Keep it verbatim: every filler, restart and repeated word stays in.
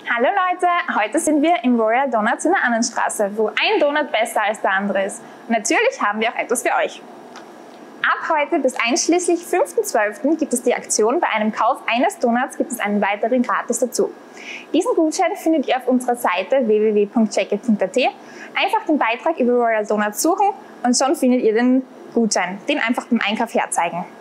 Hallo Leute, heute sind wir im Royal Donuts in der Annenstraße, wo ein Donut besser als der andere ist. Und natürlich haben wir auch etwas für euch. Ab heute bis einschließlich fünften zwölften gibt es die Aktion, bei einem Kauf eines Donuts gibt es einen weiteren gratis dazu. Diesen Gutschein findet ihr auf unserer Seite w w w punkt checkit punkt a t. Einfach den Beitrag über Royal Donuts suchen und schon findet ihr den Gutschein. Den einfach beim Einkauf herzeigen.